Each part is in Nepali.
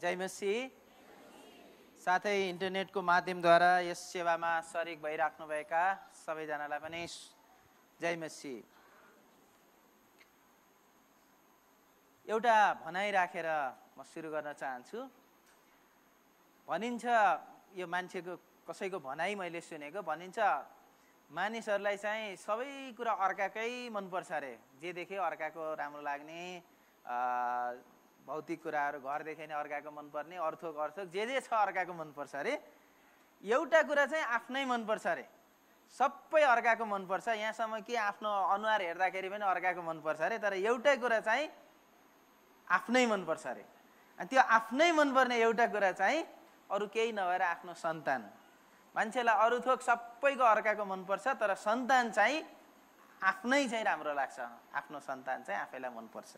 जय मसीह। साथै इन्टरनेटको माध्यमद्वारा यस सेवामा सरिक भइराख्नुभएका सबैजनालाई पनि जय मसीह। एउटा भनाइ राखेर म सुरु गर्न चाहन्छु। भनिन्छ, यो मान्छेको कसैको भनाइ मैले सुनेको, भनिन्छ मानिसहरूलाई चाहिँ सबै कुरा अर्काकै मनपर्छ अरे। जे देख्यो अर्काको राम्रो लाग्ने, भौतिक कुराहरू घरदेखि नै अर्काको मनपर्ने, अर्थोक अर्थोक जे छ अर्काको मनपर्छ अरे। एउटा कुरा चाहिँ आफ्नै मनपर्छ अरे। सबै अर्काको मनपर्छ, यहाँसम्म कि आफ्नो अनुहार हेर्दाखेरि पनि अर्काको मनपर्छ अरे। तर एउटै कुरा चाहिँ आफ्नै मनपर्छ अरे। अनि त्यो आफ्नै मनपर्ने एउटा कुरा चाहिँ अरू केही नभएर आफ्नो सन्तान। मान्छेलाई अरू थोक सबैको अर्काको मनपर्छ, तर सन्तान चाहिँ आफ्नै चाहिँ राम्रो लाग्छ। आफ्नो सन्तान चाहिँ आफैलाई मनपर्छ।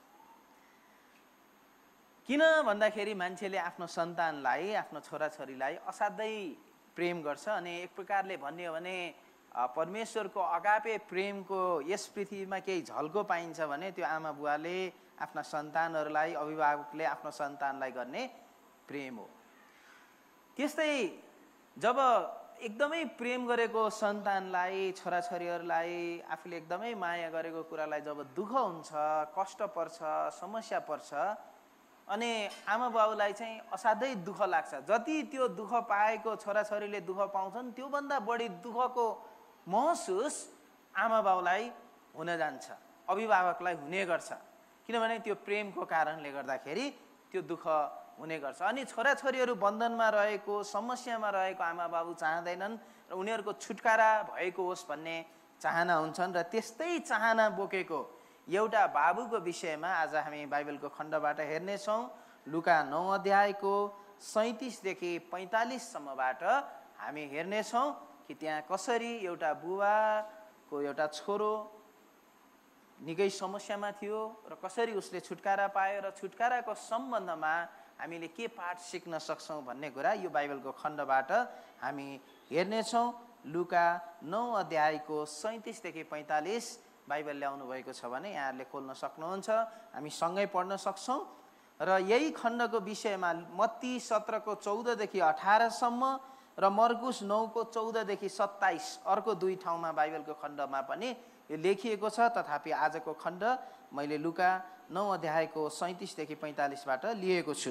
किन भन्दाखेरि मान्छेले आफ्नो सन्तानलाई, आफ्नो छोराछोरीलाई असाध्यै प्रेम गर्छ। अनि एक प्रकारले भन्ने हो भने परमेश्वरको अगापे प्रेमको यस पृथ्वीमा केही झल्को पाइन्छ भने त्यो आमा बुवाले आफ्ना सन्तानहरूलाई, अभिभावकले आफ्नो सन्तानलाई गर्ने प्रेम हो। त्यस्तै जब एकदमै प्रेम गरेको सन्तानलाई, छोराछोरीहरूलाई, आफूले एकदमै माया गरेको कुरालाई जब दुःख हुन्छ, कष्ट पर्छ, समस्या पर्छ, अनि आमा बाउलाई चाहिँ असाध्यै दुःख लाग्छ। जति त्यो दुःख पाएको छोराछोरीले दुःख पाउँछन्, त्योभन्दा बढी दुःखको महसुस आमा बाउलाई हुन जान्छ, अभिभावकलाई हुने गर्छ। किनभने त्यो प्रेमको कारणले गर्दाखेरि त्यो दुःख हुने गर्छ। अनि छोराछोरीहरू बन्धनमा रहेको, समस्यामा रहेको आमा बाबु चाहँदैनन् र उनीहरूको छुटकारा भएको होस् भन्ने चाहना हुन्छन्। र त्यस्तै चाहना बोकेको एउटा बाबुको विषयमा आज हामी बाइबलको खण्डबाट हेर्नेछौँ। लुका 9 अध्यायको 37 देखि 45 सम्मबाट हामी हेर्नेछौँ कि त्यहाँ कसरी एउटा बुबाको एउटा छोरो निकै समस्यामा थियो र कसरी उसले छुटकारा पायो र छुटकाराको सम्बन्धमा हामीले के पाठ सिक्न सक्छौँ भन्ने कुरा यो बाइबलको खण्डबाट हामी हेर्नेछौँ। लुका 9 अध्यायको 37 देखि 45 बाइबल ल्याउनु भएको छ भने यहाँहरूले खोल्न सक्नुहुन्छ, हामी सँगै पढ्न सक्छौँ। र यही खण्डको विषयमा मत्ती 17 को 14 देखि 18 सम्म र मर्कुस 9 को 14 देखि 27 अर्को दुई ठाउँमा बाइबलको खण्डमा पनि यो लेखिएको छ। तथापि आजको खण्ड मैले लुका 9 अध्यायको 37 देखि 45 बाट लिएको छु।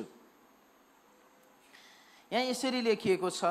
यहाँ यसरी लेखिएको छ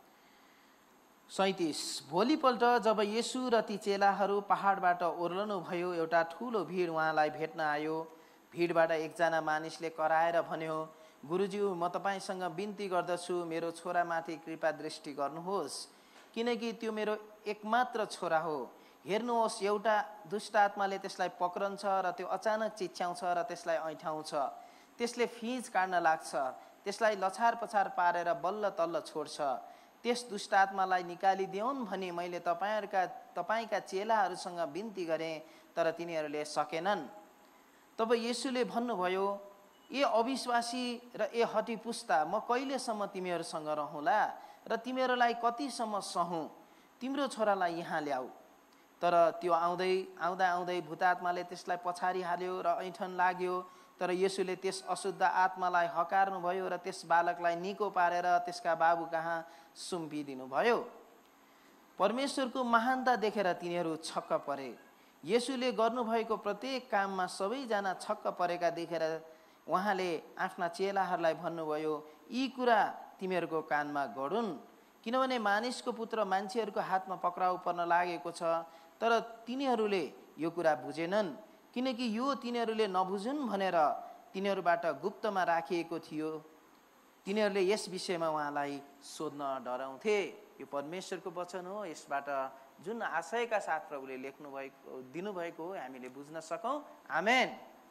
37। भोलिपल्ट जब येशू र ती चेलाहरू पहाडबाट ओर्लनु भयो, एउटा ठुलो भिड उहाँलाई भेट्न आयो। भिडबाट एकजना मानिसले कराएर भन्यो, गुरुज्यू, म तपाईँसँग बिन्ती गर्दछु, मेरो छोरामाथि कृपा दृष्टि गर्नुहोस्, किनकि त्यो मेरो एकमात्र छोरा हो। हेर्नुहोस्, एउटा दुष्ट आत्माले त्यसलाई पक्रन्छ र त्यो अचानक चिच्याउँछ र त्यसलाई ऐठाउँछ। त्यसले फिँज काट्न लाग्छ, त्यसलाई लछार पछार पारेर बल्ल तल्ल छोड्छ। त्यस दुष्ट आत्मालाई निकालिदिउन् भनी मैले तपाईँका चेलाहरूसँग बिन्ती गरेँ, तर तिनीहरूले सकेनन्। तब येशूले भन्नुभयो, ए अविश्वासी र ए हठी पुस्ता, म कहिलेसम्म तिमीहरूसँग रहँला र तिमीहरूलाई कतिसम्म सहूँ? तिम्रो छोरालाई यहाँ ल्याऊ। तर त्यो आउँदै भूतात्माले त्यसलाई पछाडि हाल्यो र ऐठन लाग्यो। तर येशूले त्यस अशुद्ध आत्मालाई हकार्नुभयो र त्यस बालकलाई निको पारेर त्यसका बाबु कहाँ सुम्पिदिनु भयो। परमेश्वरको महानता देखेर तिनीहरू छक्क परे। येशूले गर्नुभएको प्रत्येक काममा सबैजना छक्क परेका देखेर उहाँले आफ्ना चेलाहरूलाई भन्नुभयो, यी कुरा तिमीहरूको कानमा गढुन्, किनभने मानिसको पुत्र मान्छेहरूको हातमा पक्राउ पर्न लागेको छ। तर तिनीहरूले यो कुरा बुझेनन्, किनकि यो तिनीहरूले नबुझुन् भनेर तिनीहरूबाट गुप्तमा राखिएको थियो। तिनीहरूले यस विषयमा उहाँलाई सोध्न डराउँथे। यो परमेश्वरको वचन हो। यसबाट जुन आशयका साथ प्रभुले दिनुभएको हो हामीले बुझ्न सकौँ। आमेन।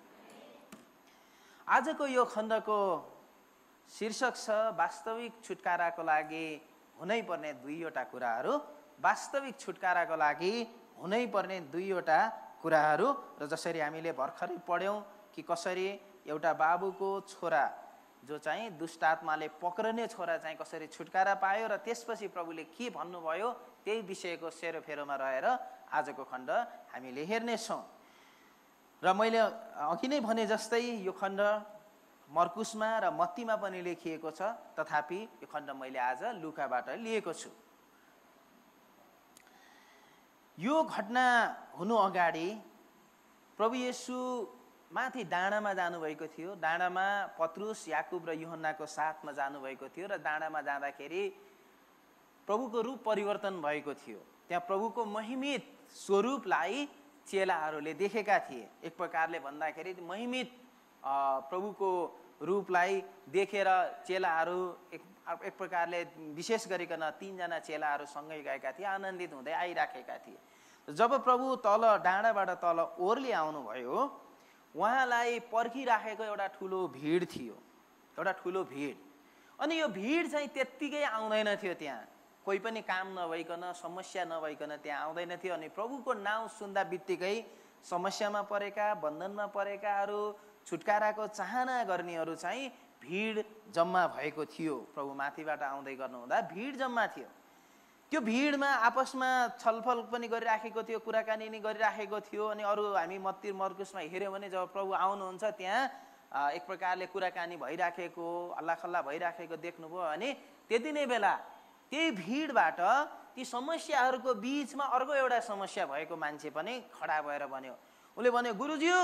आजको यो खण्डको शीर्षक छ वास्तविक छुटकाराको लागि हुनैपर्ने दुईवटा कुराहरू। वास्तविक छुटकाराको लागि हुनैपर्ने दुईवटा कुराहरू। र जसरी हामीले भर्खरै पढ्यौँ कि कसरी एउटा बाबुको छोरा जो चाहिँ दुष्ट आत्माले पक्रने छोरा चाहिँ कसरी छुटकारा पायो र त्यसपछि प्रभुले के भन्नुभयो, त्यही विषयको सेरोफेरोमा रहेर आजको खण्ड हामीले हेर्नेछौँ। र मैले अघि नै भने जस्तै यो खण्ड मर्कुसमा र मत्तीमा पनि लेखिएको छ, तथापि यो खण्ड मैले आज लुकाबाट लिएको छु। यो घटना हुनु अगाडि प्रभु येशू माथि डाँडामा जानुभएको थियो। डाँडामा पत्रुस, याकुब र यूहन्नाको साथमा जानुभएको थियो र डाँडामा जाँदाखेरि प्रभुको रूप परिवर्तन भएको थियो। त्यहाँ प्रभुको महिमित स्वरूपलाई चेलाहरूले देखेका थिए। एक प्रकारले भन्दाखेरि महिमित प्रभुको रूपलाई देखेर चेलाहरू एक प्रकारले विशेष गरिकन 3 जना चेलाहरू सँगै गएका थिए, आनन्दित हुँदै आइराखेका थिए। जब प्रभु तल डाँडाबाट तल ओर्ली आउनुभयो, उहाँलाई पर्खिराखेको एउटा ठुलो भिड थियो, एउटा ठुलो भिड। अनि यो भिड चाहिँ त्यत्तिकै आउँदैन थियो। त्यहाँ कोही पनि काम नभइकन, समस्या नभइकन त्यहाँ आउँदैन थियो। अनि प्रभुको नाउँ सुन्दा बित्तिकै समस्यामा परेका, बन्धनमा परेकाहरू, छुटकाराको चाहना गर्नेहरू चाहिँ भिड जम्मा भएको थियो। प्रभु माथिबाट आउँदै गर्नुहुँदा भिड जम्मा थियो। त्यो भिडमा आपसमा छलफल पनि गरिराखेको थियो, कुराकानी नि गरिराखेको थियो। अनि अरू हामी मत्ती मर्कुसमा हेऱ्यौँ भने जब प्रभु आउनुहुन्छ त्यहाँ एक प्रकारले कुराकानी भइराखेको, हल्लाखल्ला भइराखेको देख्नुभयो भने त्यति नै बेला त्यही भिडबाट ती समस्याहरूको बीचमा अर्को एउटा समस्या भएको मान्छे पनि खडा भएर भन्यो। उसले भन्यो, गुरुज्यू,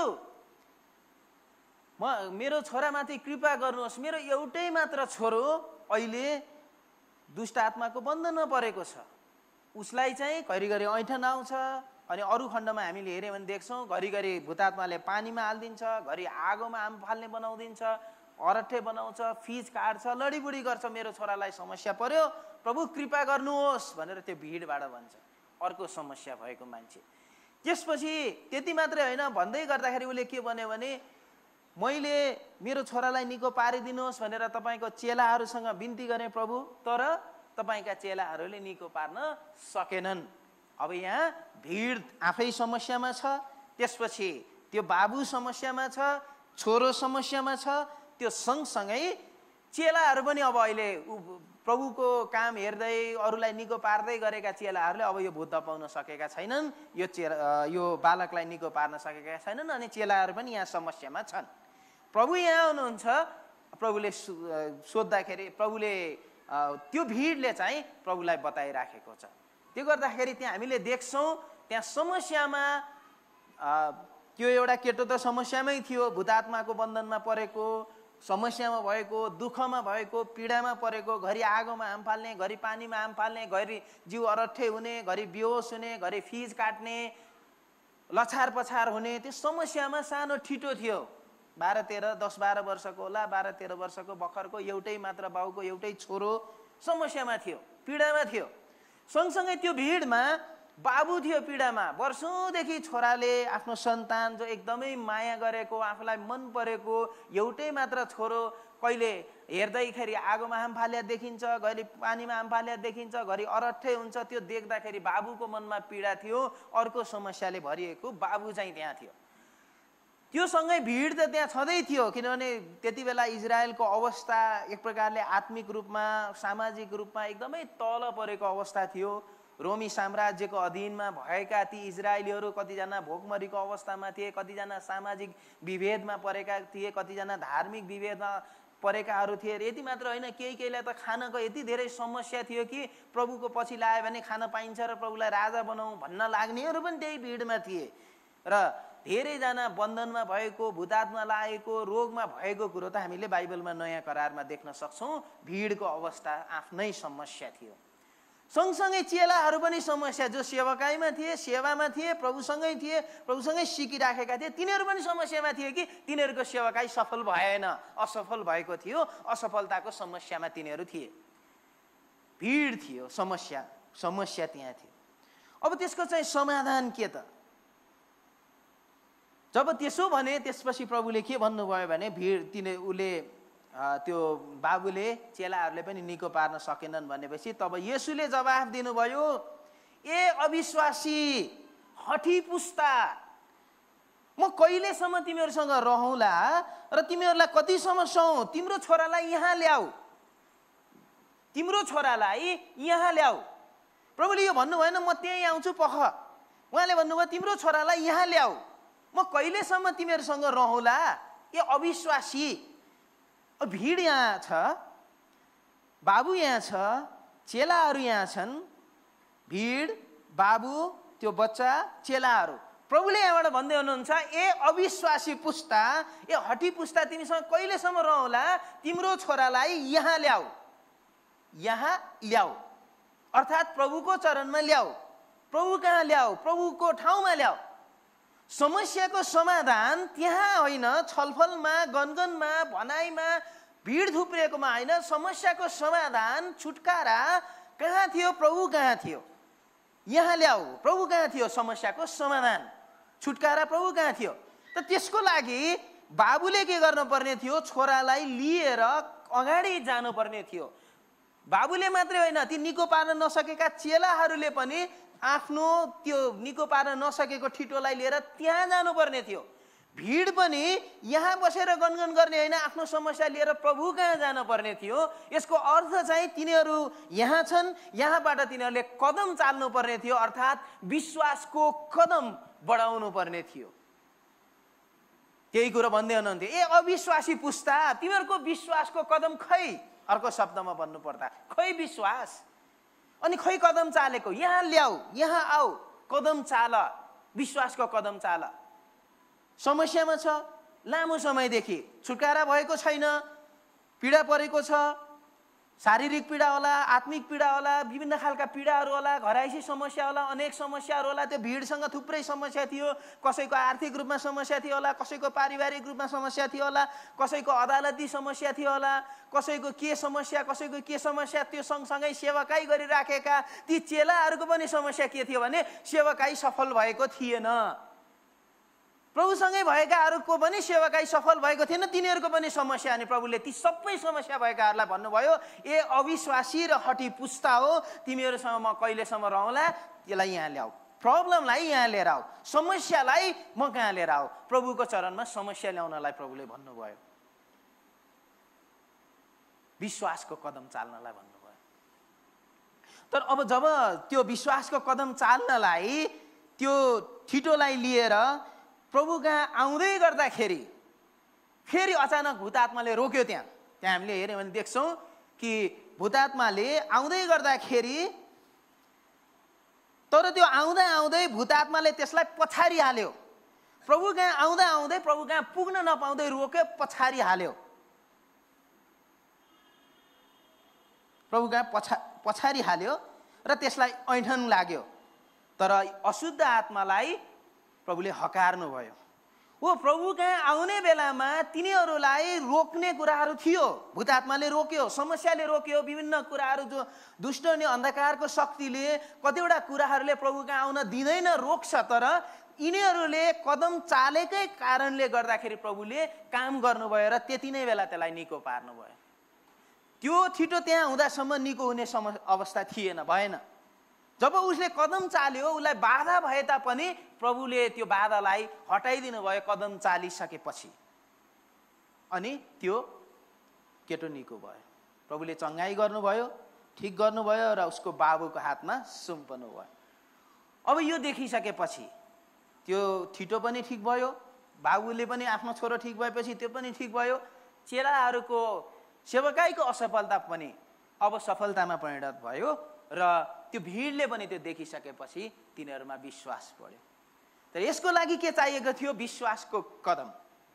मेरो छोरामाथि कृपा गर्नुहोस्। मेरो एउटै मात्र छोरो अहिले दुष्ट आत्माको बन्धनमा परेको छ। उसलाई चाहिँ घरिघरि ऐठन आउँछ। अनि अरू खण्डमा हामीले हेऱ्यौँ भने देख्छौँ घरिघरि भूतात्माले पानीमा हालिदिन्छ, घरि आगोमा आम फाल्ने बनाउँदिन्छ, अरठे बनाउँछ, फिज काट्छ, लडीबुडी गर्छ। मेरो छोरालाई समस्या पर्यो, प्रभु कृपा गर्नुहोस् भनेर त्यो भिडबाट भन्छ अर्को समस्या भएको मान्छे। त्यसपछि त्यति मात्रै होइन, भन्दै गर्दाखेरि उसले के भन्यो भने, मैले मेरो छोरालाई निको पारिदिनुहोस् भनेर तपाईँको चेलाहरूसँग बिन्ती गरेँ प्रभु, तर तपाईँका चेलाहरूले निको पार्न सकेनन्। अब यहाँ भिड आफै समस्यामा छ, त्यसपछि त्यो बाबु समस्यामा छ, छोरो समस्यामा छ, त्यो सँगसँगै चेलाहरू पनि अब अहिले प्रभुको काम हेर्दै अरूलाई निको पार्दै गरेका चेलाहरूले अब यो भूत पाउन सकेका छैनन्, यो बालकलाई निको पार्न सकेका छैनन्। अनि चेलाहरू पनि यहाँ समस्यामा छन्। प्रभु यहाँ आउनुहुन्छ। प्रभुले सोद्धाखेरि प्रभुले त्यो भिडले चाहिँ प्रभुलाई बताइराखेको छ। त्यो गर्दाखेरि त्यहाँ हामीले देख्छौँ त्यहाँ समस्यामा त्यो एउटा केटो त समस्यामै थियो, भूतात्माको बन्धनमा परेको, समस्यामा भएको, दुःखमा भएको, पीडामा परेको, घरि आगोमा आम फाल्ने, घरि पानीमा आम फाल्ने, घरि जिउ अरठे हुने, घरि बेहोस हुने, घरि फिज काट्ने, लछार पछार हुने, त्यो समस्यामा सानो ठिटो थियो। 12-13, 10-12 वर्षको होला, 12-13 वर्षको भर्खरको एउटै मात्र बाउको एउटै छोरो समस्यामा थियो, पीडामा थियो। सँगसँगै त्यो भिडमा बाबु थियो पीडामा। वर्षौँदेखि छोराले आफ्नो सन्तान जो एकदमै माया गरेको, आफूलाई मन परेको एउटै मात्र छोरो कहिले हेर्दैखेरि आगोमा आम फाल्या देखिन्छ, घरि पानीमा आम फाल्या देखिन्छ, घरि अरठै हुन्छ। त्यो देख्दाखेरि बाबुको मनमा पीडा थियो, अर्को समस्याले भरिएको बाबु चाहिँ त्यहाँ थियो। त्यो सँगै भिड त त्यहाँ छँदै थियो, किनभने त्यति बेला इजरायलको अवस्था एक प्रकारले आत्मिक रूपमा, सामाजिक रूपमा एकदमै तल परेको अवस्था थियो। रोमी साम्राज्यको अधीनमा भएका ती इजरायलीहरू कतिजना भोकमरीको अवस्थामा थिए, कतिजना सामाजिक विभेदमा परेका थिए, कतिजना धार्मिक विभेदमा परेकाहरू थिए। यति मात्र होइन, केहीलाई त खानको यति धेरै समस्या थियो कि प्रभुको पछि लाग्यो भने खान पाइन्छ र प्रभुलाई राजा बनाऊ भन्न लाग्नेहरू पनि त्यही भिडमा थिए। र धेरैजना बन्धनमा भएको, भूतात्मा लागेको, रोगमा भएको कुरो त हामीले बाइबलमा नयाँ करारमा देख्न सक्छौँ। भिडको अवस्था आफ्नै समस्या थियो। सँगसँगै चेलाहरू पनि समस्या, जो सेवकाईमा थिए, सेवामा थिए, प्रभुसँगै थिए, प्रभुसँगै सिकिराखेका थिए, तिनीहरू पनि समस्यामा थिए कि तिनीहरूको सेवकाई सफल भएन, असफल भएको थियो। असफलताको समस्यामा तिनीहरू थिए। भिड थियो, समस्या त्यहाँ थियो। अब त्यसको चाहिँ समाधान के त? जब त्यसो भने त्यसपछि प्रभुले के भन्नुभयो भने, उसले त्यो बाबुले चेलाहरूले पनि निको पार्न सकेनन् भनेपछि तब येशूले जवाफ दिनुभयो, ए अविश्वासी हठी पुस्ता, म कहिलेसम्म तिमीहरूसँग रहौँला र तिमीहरूलाई कतिसम्म सहौँ? तिम्रो छोरालाई यहाँ ल्याऊ, तिम्रो छोरालाई यहाँ ल्याऊ। प्रभुले यो भन्नु भएन म त्यहीँ आउँछु पख। उहाँले भन्नुभयो तिम्रो छोरालाई यहाँ ल्याऊ, म कहिलेसम्म तिमीहरूसँग रहौँला? ए अविश्वासी, भिड यहाँ छ, बाबु यहाँ छ, चेलाहरू यहाँ छन्, भिड, बाबु, त्यो बच्चा, चेलाहरू। प्रभुले यहाँबाट भन्दै हुनुहुन्छ, ए अविश्वासी पुस्ता, ए हठी पुस्ता, तिमीसँग कहिलेसम्म रहला? तिम्रो छोरालाई यहाँ ल्याऊ, यहाँ ल्याऊ, अर्थात् प्रभुको चरणमा ल्याऊ, प्रभु कहाँ ल्याऊ, प्रभुको ठाउँमा ल्याऊ। समस्याको समाधान त्यहाँ होइन, छलफलमा, गनगनमा, भनाइमा, भिड थुप्रिएकोमा होइन। समस्याको समाधान, छुटकारा कहाँ थियो? प्रभु कहाँ थियो? यहाँ ल्याऊ, प्रभु कहाँ थियो? समस्याको समाधान, छुटकारा प्रभु कहाँ थियो? त त्यसको लागि बाबुले के गर्नुपर्ने थियो? छोरालाई लिएर अगाडि जानुपर्ने थियो। बाबुले मात्रै होइन, ती निको पार्न नसकेका चेलाहरूले पनि आफ्नो त्यो निको पार्न नसकेको ठिटोलाई लिएर त्यहाँ जानुपर्ने थियो। भिड पनि यहाँ बसेर गनगन गर्ने होइन, आफ्नो समस्या लिएर प्रभु कहाँ जानुपर्ने थियो। यसको अर्थ चाहिँ तिनीहरू यहाँ छन्, यहाँबाट तिनीहरूले कदम चाल्नु पर्ने थियो, अर्थात् विश्वासको कदम बढाउनु पर्ने थियो। त्यही कुरो भन्दै हुनुहुन्थ्यो, ए अविश्वासी पुस्ता, तिमीहरूको विश्वासको कदम खै? अर्को शब्दमा भन्नु पर्दा खै विश्वास, अनि खै कदम चालेको? यहाँ ल्याऊ, यहाँ आऊ, कदम चाल, विश्वासको कदम चाल। समस्यामा छ, लामो समयदेखि छुटकारा भएको छैन, पीडा परेको छ, शारीरिक पीडा होला, आत्मिक पीडा होला, विभिन्न खालका पीडाहरू होला, घराइसी समस्या होला, अनेक समस्याहरू होला। त्यो भिडसँग थुप्रै समस्या थियो। कसैको आर्थिक रूपमा समस्या थियो होला, कसैको पारिवारिक रूपमा समस्या थियो होला, कसैको अदालती समस्या थियो होला, कसैको के समस्या, कसैको के समस्या। त्यो सँगसँगै सेवाकाई गरिराखेका ती चेलाहरूको पनि समस्या के थियो भने सेवाकाई सफल भएको थिएन। प्रभुसँगै भएकाहरूको पनि सेवाकाई सफल भएको थिएन, तिनीहरूको पनि समस्या। अनि प्रभुले ती सबै समस्या भएकाहरूलाई भन्नुभयो, ए अविश्वासी र हठी पुस्ता हो, तिमीहरूसँग म कहिलेसम्म रहला? यसलाई यहाँ ल्याऊ, प्रब्लमलाई यहाँ लिएर आऊ, समस्यालाई म कहाँ लिएर आऊ। प्रभुको चरणमा समस्या ल्याउनलाई प्रभुले भन्नुभयो, विश्वासको कदम चाल्नलाई भन्नुभयो। तर अब जब त्यो विश्वासको कदम चाल्नलाई त्यो ठिटोलाई लिएर प्रभु कहाँ आउँदै गर्दाखेरि फेरि अचानक भूतात्माले रोक्यो। त्यहाँ हामीले हेऱ्यौँ भने देख्छौँ कि भूतात्माले आउँदै गर्दाखेरि, तर त्यो आउँदा आउँदै भूतात्माले त्यसलाई पछाडि हाल्यो। प्रभु कहाँ आउँदा आउँदै प्रभु कहाँ पुग्न नपाउँदै रोक्यो, पछाडि हाल्यो। प्रभु कहाँ पछाडि हाल्यो र त्यसलाई ऐठन लाग्यो। तर अशुद्ध आत्मालाई प्रभुले हकार्नु भयो। वो प्रभु कहाँ आउने बेलामा तिनीहरूलाई रोक्ने कुराहरू थियो, भूतात्माले रोक्यो, समस्याले रोक्यो, विभिन्न कुराहरू जो दुष्ट अनि अन्धकारको शक्तिले कतिवटा कुराहरूले प्रभु कहाँ आउन दिँदैन, रोक्छ। तर यिनीहरूले कदम चालेकै कारणले गर्दाखेरि प्रभुले काम गर्नुभयो र त्यति नै बेला त्यसलाई निको पार्नुभयो। त्यो छिटो त्यहाँ हुँदासम्म निको हुने अवस्था थिएन, भएन। जब उसले कदम चाल्यो, उसलाई बाधा भए तापनि प्रभुले त्यो बाधालाई हटाइदिनु भयो कदम चालिसकेपछि। अनि त्यो केटो निको भयो, प्रभुले चङ्गाई गर्नुभयो, ठिक गर्नुभयो र उसको बाबुको हातमा सुम्पनु भयो। अब यो देखिसकेपछि त्यो छिटो पनि ठिक भयो, बाबुले पनि आफ्नो छोरो ठिक भएपछि त्यो पनि ठिक भयो। चेलाहरूको सेवकाईको असफलता पनि अब सफलतामा परिणत भयो र त्यो भिडले पनि त्यो देखिसकेपछि तिनीहरूमा विश्वास बढ्यो। तर यसको लागि के चाहिएको थियो? विश्वासको कदम।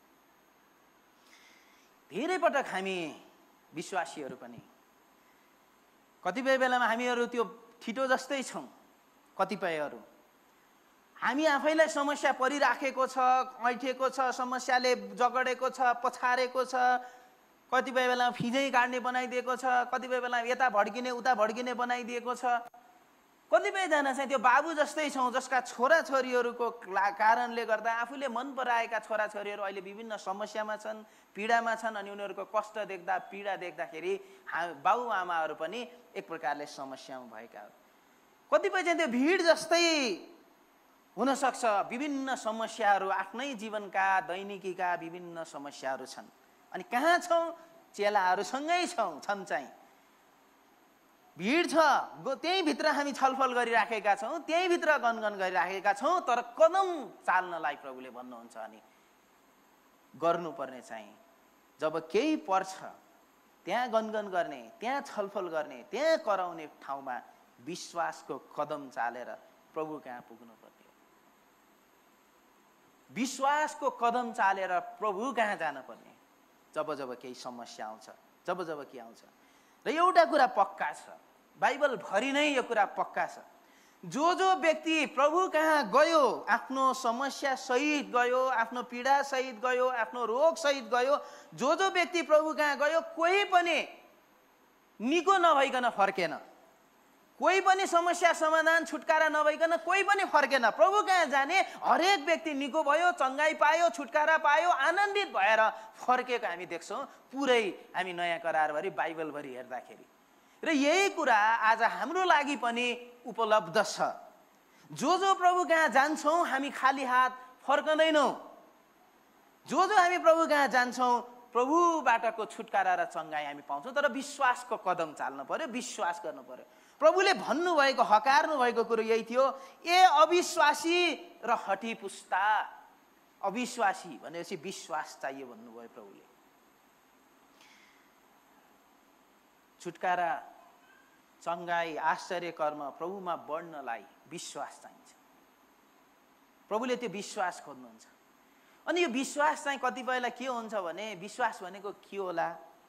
धेरै पटक हामी विश्वासीहरू पनि कतिपय बेलामा हामीहरू त्यो छिटो जस्तै छौँ। कतिपयहरू हामी आफैलाई समस्या परिराखेको छ, ऐठेको छ, समस्याले जगडेको छ, पछारेको छ, कतिपय बेला फिजै काट्ने बनाइदिएको छ, कतिपय बेला यता भड्किने उता भड्किने बनाइदिएको छ। कतिपयजना चाहिँ त्यो बाबु जस्तै छौँ जसका छोराछोरीहरूको कारणले गर्दा आफूले मन पराएका छोराछोरीहरू अहिले विभिन्न समस्यामा छन्, पीडामा छन्, अनि उनीहरूको कष्ट देख्दा, पीडा देख्दाखेरि बाबुआमाहरू पनि एक प्रकारले समस्यामा भएका हो। कतिपय चाहिँ त्यो भिड जस्तै हुनसक्छ, विभिन्न समस्याहरू, आफ्नै जीवनका दैनिकीका विभिन्न समस्याहरू छन्। अनि कहाँ छौँ? चेलाहरूसँगै छन् चाहिँ भिड छ, त्यही भित्र हामी छलफल गरिराखेका छौँ, त्यही भित्र गनगन गरिराखेका छौँ। तर कदम चाल्नलाई प्रभुले भन्नुहुन्छ अनि गर्नुपर्ने चाहिँ जब केही पर्छ त्यहाँ गनगन गर्ने, त्यहाँ छलफल गर्ने, त्यहाँ कराउने ठाउँमा विश्वासको कदम चालेर प्रभु कहाँ पुग्नु पर्ने। विश्वासको कदम चालेर प्रभु कहाँ जान पर्ने जब जब केही समस्या आउँछ, जब जब के आउँछ। र एउटा कुरा पक्का छ, बाइबल भरि नै यो कुरा पक्का छ, जो व्यक्ति प्रभु कहाँ गयो, आफ्नो समस्या सहित गयो, आफ्नो पीडा सहित गयो, आफ्नो रोग सहित गयो, जो व्यक्ति प्रभु कहाँ गयो, कोही पनि निको नभइकन फर्केन, कोही पनि समस्या समाधान छुटकारा नभइकन कोही पनि फर्केन। प्रभु कहाँ जाने हरेक व्यक्ति निको भयो, चङ्गाई पायो, छुटकारा पायो, आनन्दित भएर फर्केको हामी देख्छौँ पुरै हामी नयाँ करारभरि बाइबलभरि हेर्दाखेरि। र यही कुरा आज हाम्रो लागि पनि उपलब्ध छ। जो प्रभु कहाँ जान्छौँ हामी खाली हात फर्कँदैनौँ। जो हामी प्रभु कहाँ जान्छौँ प्रभुबाटको छुटकारा र चङ्गाई हामी पाउँछौँ। तर विश्वासको कदम चाल्नु पर्यो, विश्वास गर्नु पर्यो। प्रभुले भन्नुभएको, हकार्नु भएको कुरो यही थियो, ए अविश्वासी र हठी पुस्ता। अविश्वासी भनेपछि विश्वास चाहियो भन्नुभयो प्रभुले। छुटकारा, चङ्गाई, आश्चर्य कर्म प्रभुमा बढ्नलाई विश्वास चाहिन्छ। प्रभुले त्यो विश्वास खोज्नुहुन्छ। अनि यो विश्वास चाहिँ कतिपयलाई के हुन्छ भने, विश्वास भनेको के होला,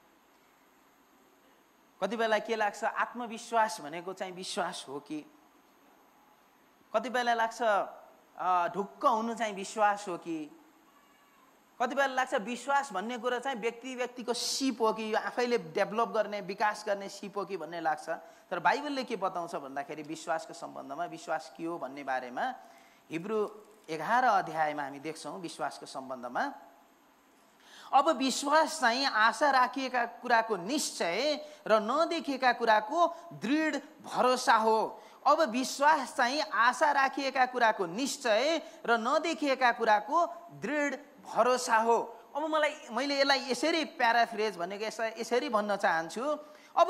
कतिपयलाई के लाग्छ आत्मविश्वास भनेको चाहिँ विश्वास हो कि, कतिपयलाई लाग्छ ढुक्क हुनु चाहिँ विश्वास हो कि, कतिपयलाई लाग्छ विश्वास भन्ने कुरा चाहिँ व्यक्तिको सिप हो कि, यो आफैले डेभलप गर्ने, विकास गर्ने सिप हो कि भन्ने लाग्छ। तर बाइबलले के बताउँछ भन्दाखेरि विश्वासको सम्बन्धमा, विश्वास के हो भन्ने बारेमा हिब्रू 11 अध्यायमा हामी देख्छौँ विश्वासको सम्बन्धमा। अब विश्वास चाहिँ आशा राखिएका कुराको निश्चय र नदेखेका कुराको दृढ भरोसा हो। अब विश्वास चाहिँ आशा राखिएका कुराको निश्चय र नदेखिएका कुराको दृढ भरोसा हो। अब मैले यसलाई यसरी प्याराफ्रेज भनेको यसरी भन्न चाहन्छु, अब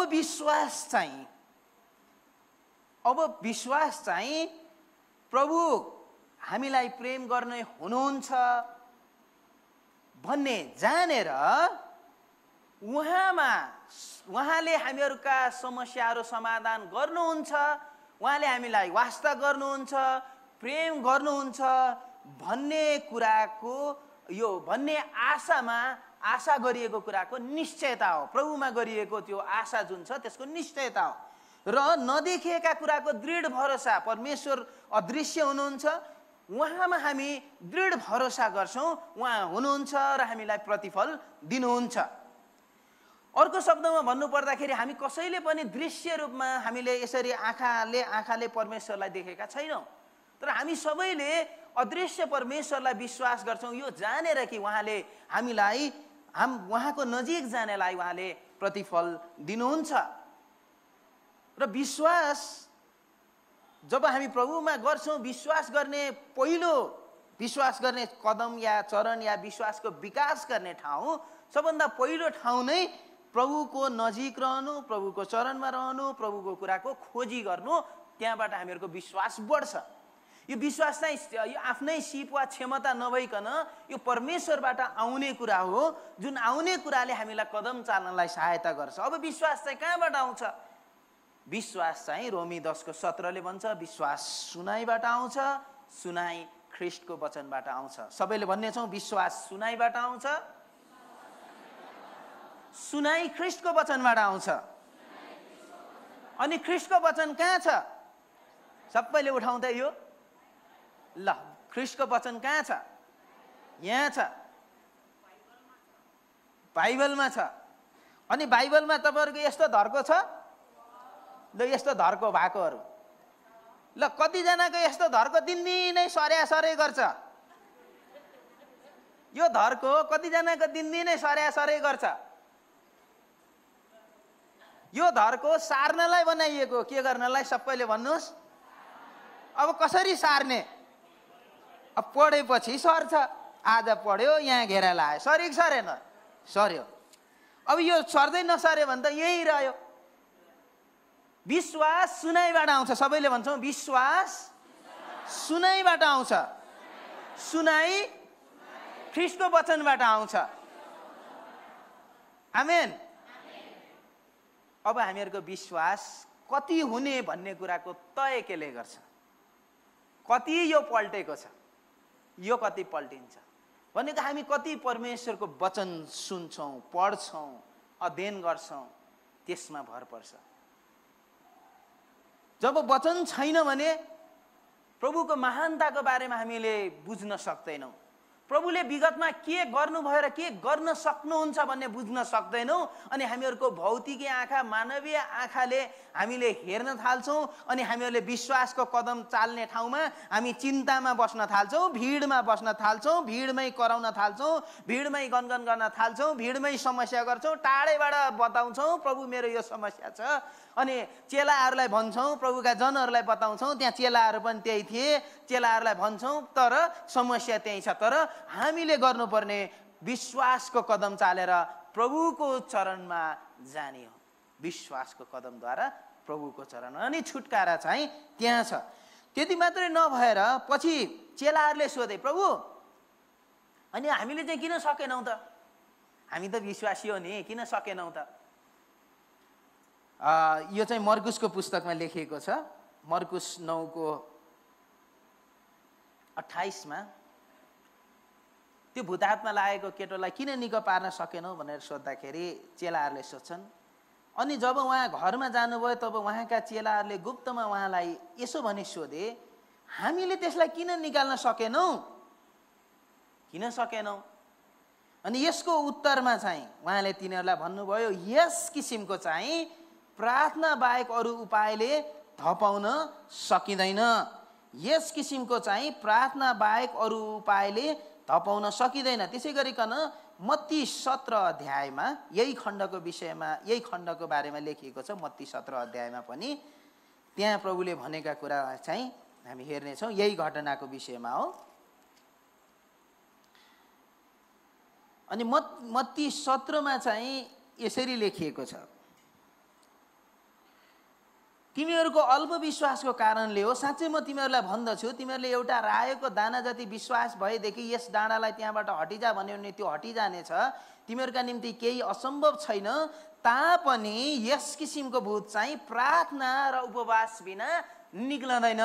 विश्वास चाहिँ प्रभु हामीलाई प्रेम गर्ने हुनुहुन्छ भन्ने जानेर उहाँले हामीहरूका समस्याहरू समाधान गर्नुहुन्छ, उहाँले हामीलाई वास्ता गर्नुहुन्छ, प्रेम गर्नुहुन्छ भन्ने कुराको भन्ने आशा गरिएको कुराको निश्चयता हो। प्रभुमा गरिएको त्यो आशा जुन छ त्यसको निश्चयता हो। र नदेखिएका कुराको दृढ भरोसा, परमेश्वर अदृश्य हुनुहुन्छ, उहाँमा हामी दृढ भरोसा गर्छौँ, उहाँ हुनुहुन्छ र हामीलाई प्रतिफल दिनुहुन्छ। अर्को शब्दमा भन्नुपर्दाखेरि हामी कसैले पनि दृश्य रूपमा हामीले यसरी आँखाले परमेश्वरलाई देखेका छैनौँ। तर हामी सबैले अदृश्य परमेश्वरलाई विश्वास गर्छौँ, यो जानेर कि उहाँले हामीलाई उहाँको नजिक जानेलाई उहाँले प्रतिफल दिनुहुन्छ। र विश्वास जब हामी प्रभुमा गर्छौँ, विश्वास गर्ने कदम या चरण या विश्वासको विकास गर्ने ठाउँ, सबभन्दा पहिलो ठाउँ नै प्रभुको नजिक रहनु, प्रभुको चरणमा रहनु, प्रभुको कुराको खोजी गर्नु, त्यहाँबाट हामीहरूको विश्वास बढ्छ। यो विश्वास चाहिँ यो आफ्नै सिप वा क्षमता नभइकन यो परमेश्वरबाट आउने कुरा हो, जुन आउने कुराले हामीलाई कदम चाल्नलाई सहायता गर्छ। अब विश्वास चाहिँ कहाँबाट आउँछ? विश्वास चाहिँ रोमी 10:17 भन्छ, विश्वास सुनाइबाट आउँछ, सुनाइ ख्रीष्टको वचनबाट आउँछ। सबैले भन्ने छौँ विश्वास सुनाइबाट आउँछ, सुनाइ ख्रीष्टको वचनबाट आउँछ। अनि ख्रीष्टको वचन कहाँ छ? सबैले उठाउँदै यो ल, ख्रीष्टको वचन कहाँ छ? यहाँ छ, बाइबलमा छ। अनि बाइबलमा तपाईँहरूको यस्तो धर्को छ, ल यस्तो धर्को भएकोहरू, ल कतिजनाको यस्तो धर्को दिनदिनै सर्यासरै गर्छ। यो धर्को कतिजनाको दिनदिनै सर्यासरै गर्छ। यो धर्को सार्नलाई बनाइएको, के गर्नलाई? सबैले भन्नुहोस्। अब कसरी सार्ने? अब पढेपछि सर्छ। आज पढ्यो, यहाँ घेरा लायो, सऱ्यो कि सरेन? सर्यो। अब यो सर्दै नसर्यो भने त यही रह्यो। विश्वास सुनाइबाट आउँछ। सबैले भन्छौँ विश्वास सुनाइबाट आउँछ, सुनाइ ख्रीष्टको वचनबाट आउँछ। आमेन। अब हामीहरूको विश्वास कति हुने भन्ने कुराको तय केले गर्छ। कति यो पल्टेको छ, यो कति पल्टिन्छ भनेको हामी कति परमेश्वरको वचन सुन्छौँ, पढ्छौँ, अध्ययन गर्छौँ, त्यसमा भर पर्छ। जब वचन छैन भने प्रभुको महानताको बारेमा हामीले बुझ्न सक्दैनौँ। प्रभुले विगतमा के गर्नुभयो र के गर्न सक्नुहुन्छ भन्ने बुझ्न सक्दैनौँ। अनि हामीहरूको भौतिकी आँखा, मानवीय आँखाले हामीले हेर्न थाल्छौँ अनि हामीहरूले विश्वासको कदम चाल्ने ठाउँमा हामी चिन्तामा बस्न थाल्छौँ, भिडमा बस्न थाल्छौँ, भिडमै कराउन थाल्छौँ, भिडमै गनगन गर्न थाल्छौँ, भिडमै समस्या गर्छौँ, टाढैबाट बताउँछौँ प्रभु मेरो यो समस्या छ। अनि चेलाहरूलाई भन्छौँ, प्रभुका जनहरूलाई बताउँछौँ, त्यहाँ चेलाहरू पनि त्यही थिए, चेलाहरूलाई भन्छौँ तर समस्या त्यही छ। तर हामीले गर्नुपर्ने विश्वासको कदम चालेर प्रभुको चरणमा जाने हो। विश्वासको कदमद्वारा प्रभुको चरण अनि छुटकारा चाहिँ त्यहाँ छ। त्यति मात्रै नभएर पछि चेलाहरूले सोधे, प्रभु अनि हामीले चाहिँ किन सकेनौँ त? हामी त विश्वासी हो नि, किन सकेनौँ त? यो चाहिँ मर्कुसको पुस्तकमा लेखिएको छ। मर्कुस 9:28 त्यो भूतआत्मा लागेको केटोलाई किन निको पार्न सकेनौ भनेर सोद्धाखेरि चेलाहरूले सोध्छन्। अनि जब उहाँ घरमा जानुभयो तब उहाँका चेलाहरूले गुप्तमा उहाँलाई यसो भनी सोधे, हामीले त्यसलाई किन निकाल्न सकेनौ? किन सकेनौ? अनि यसको उत्तरमा चाहिँ उहाँले तिनीहरूलाई भन्नुभयो, यस किसिमको चाहिँ प्रार्थना बाहेक अरू उपायले धपाउन सकिँदैन। यस किसिमको चाहिँ प्रार्थना बाहेक अरू उपायले धपाउन सकिँदैन। त्यसै गरिकन मत्ती 17 अध्यायमा यही खण्डको विषयमा, यही खण्डको बारेमा लेखिएको छ। मत्ती 17 अध्यायमा पनि त्यहाँ प्रभुले भनेका कुरा चाहिँ हामी हेर्नेछौँ। यही घटनाको विषयमा हो। अनि मत्ती 17 चाहिँ यसरी लेखिएको छ, तिमीहरूको अल्पविश्वासको कारणले हो। साँच्चै म तिमीहरूलाई भन्दछु, तिमीहरूले एउटा रायोको दाना जति विश्वास भएदेखि यस डाँडालाई त्यहाँबाट हटिजा भन्यो भने त्यो हटिजानेछ। तिमीहरूका निम्ति केही असम्भव छैन। तापनि यस किसिमको भूत चाहिँ प्रार्थना र उपवास बिना निक्लदैन।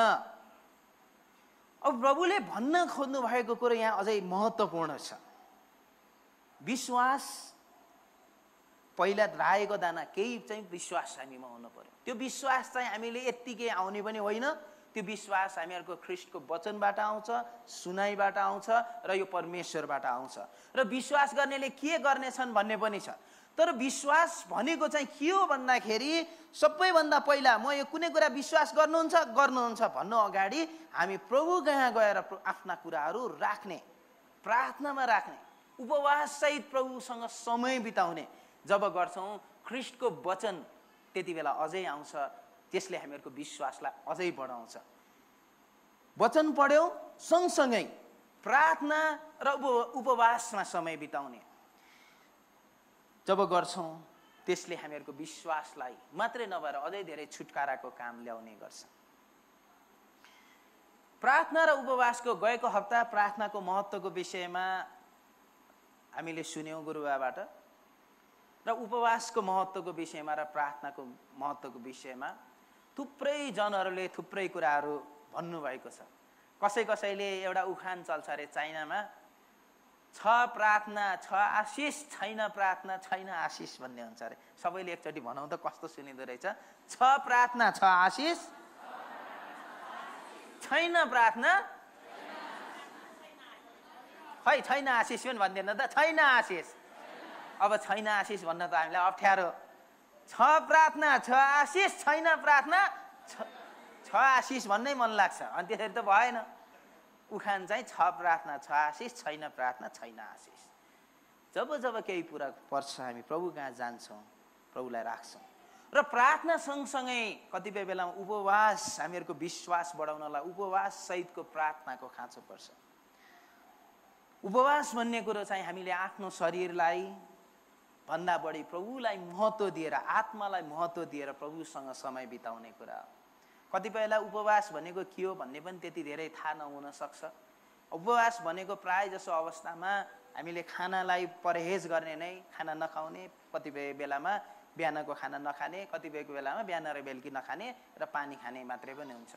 अब प्रभुले भन्न खोज्नु भएको कुरो यहाँ अझै महत्त्वपूर्ण छ। विश्वास पहिला राएको दाना, केही चाहिँ विश्वास हामीमा हुनु पर्यो। त्यो विश्वास चाहिँ हामीले यत्तिकै आउने पनि होइन। त्यो विश्वास हामीहरूको ख्रीष्टको वचनबाट आउँछ, सुनाइबाट आउँछ र यो परमेश्वरबाट आउँछ। र विश्वास गर्नेले के गर्नेछन् भन्ने पनि छ। तर विश्वास भनेको चाहिँ के हो भन्दाखेरि सबैभन्दा पहिला म यो कुनै कुरा विश्वास गर्नुहुन्छ भन्नु अगाडि हामी प्रभु कहाँ गएर आफ्ना कुराहरू राख्ने, प्रार्थनामा राख्ने, उपवास सहित प्रभुसँग समय बिताउने जब गर्छौँ, ख्रीष्टको वचन त्यति बेला अझै आउँछ। त्यसले हामीहरूको विश्वासलाई अझै बढाउँछ। वचन पढ्यौँ सँगसँगै प्रार्थना र उपवासमा समय बिताउने जब गर्छौँ, त्यसले हामीहरूको विश्वासलाई मात्रै नभएर अझै धेरै छुटकाराको काम ल्याउने गर्छ। प्रार्थना र उपवासको गएको हप्ता प्रार्थनाको महत्त्वको विषयमा हामीले सुन्यौँ गुरुबाबाट, र उपवासको महत्त्वको विषयमा र प्रार्थनाको महत्त्वको विषयमा थुप्रै जनहरूले थुप्रै कुराहरू भन्नुभएको छ। कसैले एउटा उखान चल्छ अरे चाइनामा, छ प्रार्थना छ आशिष, छैन प्रार्थना छैन आशिष भन्ने हुन्छ अरे। सबैले एकचोटि भनौँ त कस्तो सुनिँदो रहेछ। छ प्रार्थना छ आशिष, छैन प्रार्थना, खै छैन आशिष पनि भन्दैन त, छैन आशिष। अब छैन आशिष भन्न त हामीलाई अप्ठ्यारो। छ प्रार्थना छ आशिष, छैन प्रार्थना छ आशिष भन्नै मन लाग्छ। अनि त्यसरी त भएन। उखान चाहिँ छ प्रार्थना छ आशिष, छैन प्रार्थना छैन आशिष। जब केही पुरा पर्छ हामी प्रभु कहाँ जान्छौँ, प्रभुलाई राख्छौँ। र प्रार्थना सँगसँगै कतिपय बेलामा उपवास, हामीहरूको विश्वास बढाउनलाई उपवास सहितको प्रार्थनाको खाँचो पर्छ। उपवास भन्ने कुरो चाहिँ हामीले आफ्नो शरीरलाई भन्दा बढी प्रभुलाई महत्त्व दिएर, आत्मालाई महत्त्व दिएर प्रभुसँग समय बिताउने कुरा हो। कतिपयलाई उपवास भनेको के हो भन्ने पनि त्यति धेरै थाहा नहुन सक्छ। उपवास भनेको प्राय जसो अवस्थामा हामीले खानालाई परहेज गर्ने नै, खाना नखाउने, कतिपय बेलामा बिहानको खाना नखाने, कतिपयको बेलामा बिहान र बेलुकी नखाने र पानी खाने मात्रै पनि हुन्छ।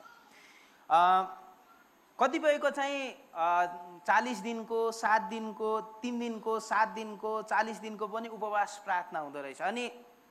कतिपयको चाहिँ 40 दिनको, 7 दिनको, 3 दिनको, 7 दिनको, 40 दिनको पनि उपवास प्रार्थना हुँदो रहेछ। अनि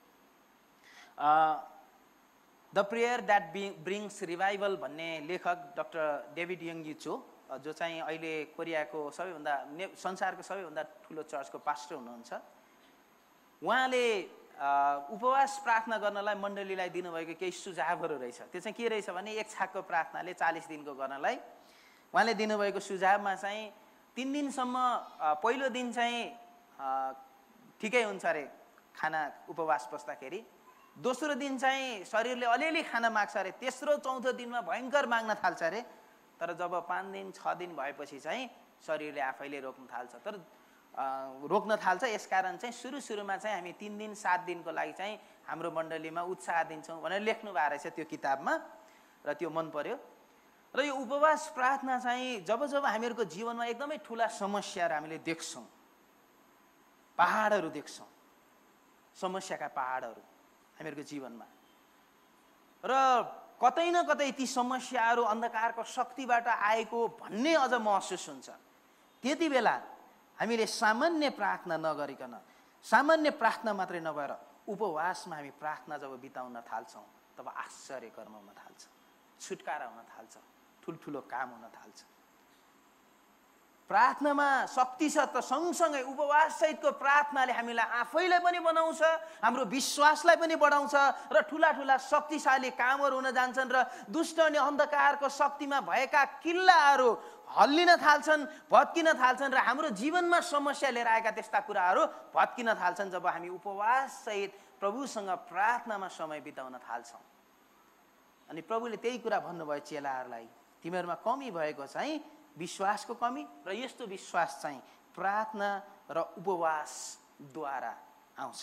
the prayer that brings revival भन्ने लेखक डाक्टर डेभिड यङ्गी चो, जो चाहिँ अहिले कोरियाको सबैभन्दा संसारको सबैभन्दा ठुलो चर्चको पास्टर हुनुहुन्छ, उहाँले उपवास प्रार्थना गर्नलाई मण्डलीलाई दिनुभएको केही सुझावहरू रहेछ। त्यो चाहिँ के रहेछ भने, एक छाकको प्रार्थनाले 40 दिनको गर्नलाई उहाँले दिनुभएको सुझावमा चाहिँ 3 दिनसम्म, पहिलो दिन चाहिँ ठिकै हुन्छ अरे खाना उपवास बस्दाखेरि, दोस्रो दिन चाहिँ शरीरले अलिअलि खाना माग्छ अरे, तेस्रो चौथो दिनमा भयङ्कर माग्न थाल्छ अरे, तर जब 5 दिन 6 दिन भएपछि चाहिँ शरीरले आफैले रोक्न थाल्छ। तर रोक्न थाल्छ। यसकारण चाहिँ सुरुमा चाहिँ हामी 3 दिन 7 दिनको लागि चाहिँ हाम्रो मण्डलीमा उत्साह दिन्छौँ भनेर लेख्नु भएको रहेछ त्यो किताबमा, र त्यो मन पर्यो। र यो उपवास प्रार्थना चाहिँ जब हामीहरूको जीवनमा एकदमै ठुला समस्याहरू हामीले देख्छौँ, पहाडहरू देख्छौँ, समस्याका पहाडहरू हामीहरूको जीवनमा, र कतै न कतै ती समस्याहरू अन्धकारको शक्तिबाट आएको भन्ने अझ महसुस हुन्छ, त्यति बेला हामीले सामान्य प्रार्थना नगरिकन, सामान्य प्रार्थना मात्रै नभएर उपवासमा हामी प्रार्थना जब बिताउन थाल्छौँ, तब आश्चर्य कर्म हुन थाल्छ, छुटकारा हुन थाल्छ, ठुल्ठुलो काम हुन थाल्छ। प्रार्थनामा शक्ति छ, त सँगसँगै उपवास सहितको प्रार्थनाले हामीलाई आफैलाई पनि बनाउँछ, हाम्रो विश्वासलाई पनि बढाउँछ, र ठुला शक्तिशाली कामहरू हुन जान्छन्, र दुष्ट अनि अन्धकारको शक्तिमा भएका किल्लाहरू हल्लिन थाल्छन्, भत्किन थाल्छन्, र हाम्रो जीवनमा समस्या लिएर आएका त्यस्ता कुराहरू भत्किन थाल्छन् जब हामी उपवास सहित प्रभुसँग प्रार्थनामा समय बिताउन थाल्छौँ। अनि प्रभुले त्यही कुरा भन्नुभयो चेलाहरूलाई, तिमीहरूमा कमी भएको चाहिँ विश्वासको कमी, र यस्तो विश्वास चाहिँ प्रार्थना र उपवासद्वारा आउँछ।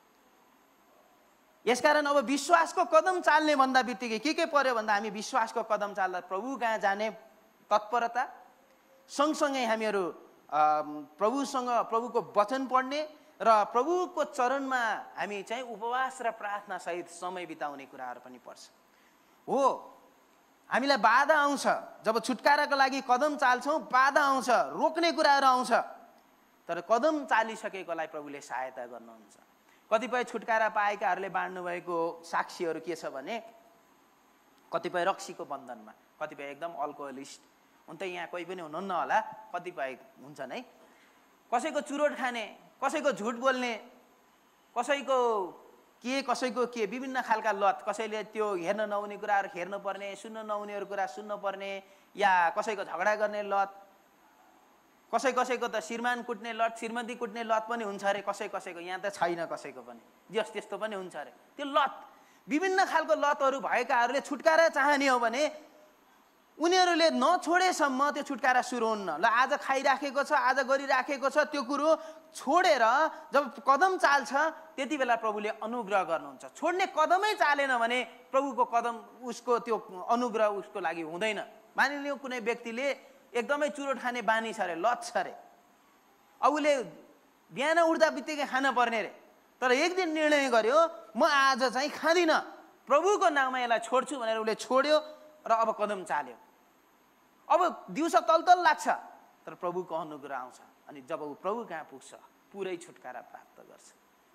यसकारण अब विश्वासको कदम चाल्ने भन्दा बित्तिकै के पर्यो भन्दा, हामी विश्वासको कदम चाल्दा प्रभु कहाँ जाने तत्परता, सँगसँगै हामीहरू प्रभुको वचन पढ्ने र प्रभुको चरणमा हामी चाहिँ उपवास र प्रार्थना सहित समय बिताउने कुराहरू पनि पर्छ। हो, हामीलाई बाधा आउँछ, जब छुटकाराको लागि कदम चाल्छौँ बाधा आउँछ, रोक्ने कुराहरू आउँछ, तर कदम चालिसकेकोलाई प्रभुले सहायता गर्नुहुन्छ। कतिपय छुटकारा पाएकाहरूले बाँड्नु भएको साक्षीहरू के छ भने, कतिपय रक्सीको बन्धनमा, कतिपय एकदम अल्कोहलिस्ट, हुन त यहाँ कोही पनि हुनुहुन्न होला, कतिपय हुन्छन् है, कसैको चुरोट खाने, कसैको झुट बोल्ने, कसैको के विभिन्न खालका लत, कसैले त्यो हेर्न नहुने कुराहरू हेर्न पर्ने, सुन्न नहुनेहरू कुरा सुन्न पर्ने, या कसैको झगडा गर्ने लत, कसैको त श्रीमान कुट्ने लत, श्रीमती कुट्ने लत पनि हुन्छ अरे, कसैको, यहाँ त छैन कसैको पनि, जस त्यस्तो पनि हुन्छ अरे। त्यो लत, विभिन्न खालको लतहरू भएकाहरूले छुटकारा चाहने हो भने उनीहरूले नछोडेसम्म त्यो छुटकारा सुरु हुन्न। ल आज खाइराखेको छ, आज गरिराखेको छ, त्यो कुरो छोडेर जब कदम चाल्छ त्यति बेला प्रभुले अनुग्रह गर्नुहुन्छ। छोड्ने कदमै चालेन भने प्रभुको कदम, उसको त्यो अनुग्रह उसको लागि हुँदैन। मानिलियो कुनै व्यक्तिले एकदमै चुरोट खाने बानी छ अरे, लत छ अरे, अब उसले बिहान उठ्दा बित्तिकै खान पर्ने रे, तर एक दिन निर्णय गर्यो म आज चाहिँ खाँदिनँ, प्रभुको नाममा यसलाई छोड्छु भनेर उसले छोड्यो र अब कदम चाल्यो। अब दिउँसो तलतल लाग्छ, तर प्रभुको अनुग्रह आउँछ, अनि जब ऊ प्रभु कहाँ पुग्छ पुरै छुटकारा प्राप्त गर्छ।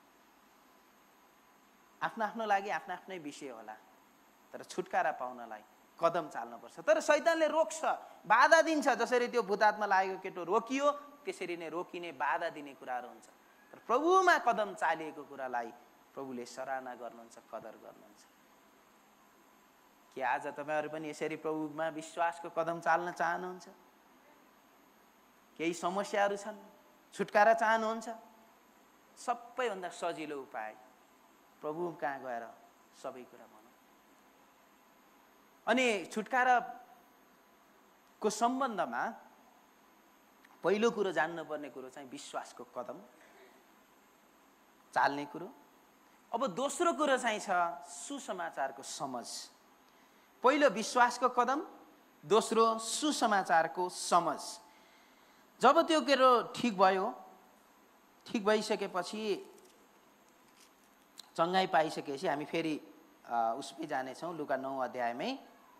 आफ्नो लागि आफ्नै विषय होला, तर छुटकारा पाउनलाई कदम चाल्नुपर्छ। तर शैतानले रोक्छ, बाधा दिन्छ, जसरी त्यो भूतात्मा लागेको केटो रोकियो त्यसरी नै रोकिने, बाधा दिने कुराहरू हुन्छ। तर प्रभुमा कदम चालिएको कुरालाई प्रभुले सराहना गर्नुहुन्छ, कदर गर्नुहुन्छ। के आज तपाईहरु पनि यसरी प्रभुमा विश्वासको कदम चाल्न चाहनुहुन्छ? केही समस्याहरू छन्, छुटकारा चाहनुहुन्छ? सबैभन्दा सजिलो उपाय प्रभु कहाँ गएर सबै कुरा भनौँ। अनि छुटकाराको सम्बन्धमा पहिलो कुरो जान्नुपर्ने कुरो चाहिँ विश्वासको कदम चाल्ने कुरो। अब दोस्रो कुरो चाहिँ छ सुसमाचारको समझ। पहिलो विश्वासको कदम, दोस्रो सुसमाचारको समझ। जब त्यो कुरो ठीक भयो, ठिक भइसकेपछि, चङ्गाई पाइसकेपछि हामी फेरि उसमै जानेछौँ, लुका 9 अध्यायमै।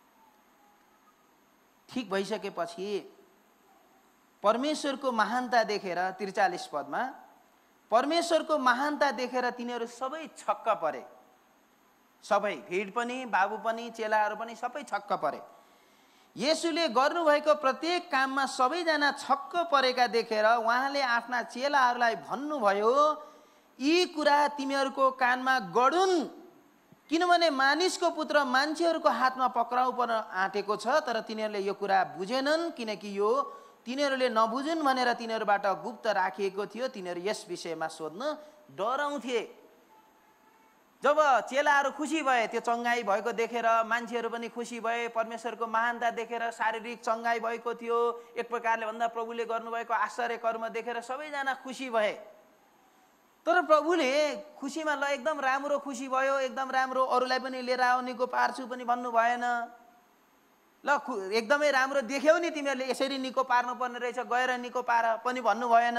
ठिक भइसकेपछि परमेश्वरको महानता देखेर 43 पदमा, परमेश्वरको महानता देखेर तिनीहरू सबै छक्क परे। सबै, भिड पनि, बाबु पनि, चेलाहरू पनि सबै छक्क परे। येशूले गर्नुभएको प्रत्येक काममा सबैजना छक्क परेका देखेर उहाँले आफ्ना चेलाहरूलाई भन्नुभयो, यी कुरा तिमीहरूको कानमा गढुन्, किनभने मानिसको पुत्र मान्छेहरूको हातमा पक्राउ पर्न आँटेको छ। तर तिनीहरूले यो कुरा बुझेनन्, किनकि यो तिनीहरूले नबुझुन् भनेर तिनीहरूबाट गुप्त राखिएको थियो। तिनीहरू यस विषयमा सोध्न डराउँथे। जब चेलाहरू खुसी भए, त्यो चङ्गाई भएको देखेर मान्छेहरू पनि खुसी भए, परमेश्वरको महानता देखेर शारीरिक चङ्गाई भएको थियो, एक प्रकारले भन्दा प्रभुले गर्नुभएको आश्चर्य कर्म देखेर सबैजना खुसी भए। तर प्रभुले खुसीमा ल एकदम राम्रो खुसी भयो, एकदम राम्रो, अरूलाई पनि लिएर आऊ, निको पार्छु पनि भन्नु भएन। ल एकदमै राम्रो देख्यौ नि तिमीहरूले, यसरी निको पार्नु पर्ने रहेछ, गएर निको पार पनि भन्नु भएन।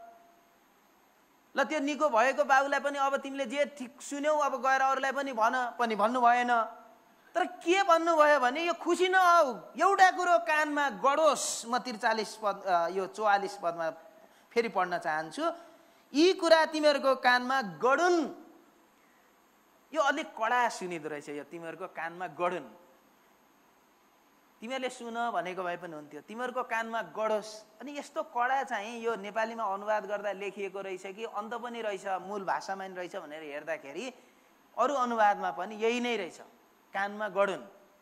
ल त्यो निको भएको बाबुलाई पनि अब तिमीले जे ठिक सुन्यौ अब गएर अरूलाई पनि भन पनि भन्नु भएन। तर के भन्नुभयो भने यो खुसी नआऊ, एउटा कुरो कानमा गढोस्। म 43 पद यो 44 पदमा फेरि पढ्न चाहन्छु। यी कुरा तिमीहरूको कानमा गढुन्। यो अलिक कडा सुनिदो रहेछ, यो तिमीहरूको कानमा गढुन्। तिमीहरूले सुन भनेको भए पनि हुन्थ्यो, तिमीहरूको कानमा गढोस्। अनि यस्तो कडा चाहिँ यो नेपालीमा अनुवाद गर्दा लेखिएको रहेछ कि अन्त पनि रहेछ, मूल भाषामा नि रहेछ भनेर हेर्दाखेरि अरू अनुवादमा पनि यही नै रहेछ, कानमा गढुन्।